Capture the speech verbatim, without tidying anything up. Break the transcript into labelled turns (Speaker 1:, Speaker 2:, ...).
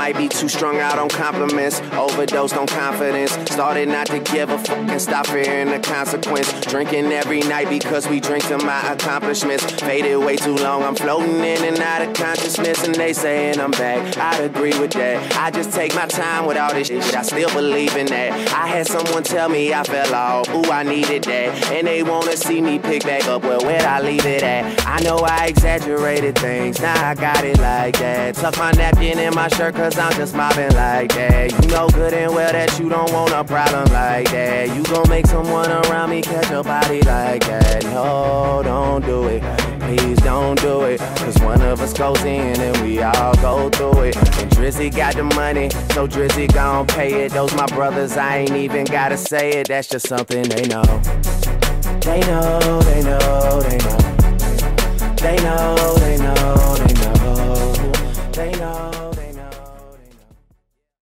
Speaker 1: might be too strung out on compliments, overdosed on confidence. Started not to give a fuck and stop fearing the consequence. Drinking every night because we drink to my accomplishments. Faded way too long, I'm floating in and out of consciousness, and they saying I'm back. I'd agree with that. I just take my time with all this shit, I still believe in that. I had someone tell me I fell off, ooh, I needed that. And they wanna see me pick back up, well, where'd I leave it at? I know I exaggerated things, now I got it like that. Tuck my napkin in my shirt cause I'm just mobbing like that. You know good and well that you don't want a problem like that. You gon' make someone around me catch a body like that. No, don't do it, please don't do it, cause one of us goes in and we all go through it. And Drizzy got the money, so Drizzy gon' pay it. Those my brothers, I ain't even gotta say it, that's just something they know. They know, they know, they